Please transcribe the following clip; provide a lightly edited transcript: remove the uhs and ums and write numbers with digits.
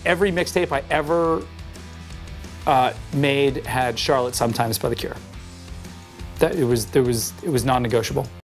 every mixtape I ever made had Charlotte Sometimes by The Cure. It was non-negotiable.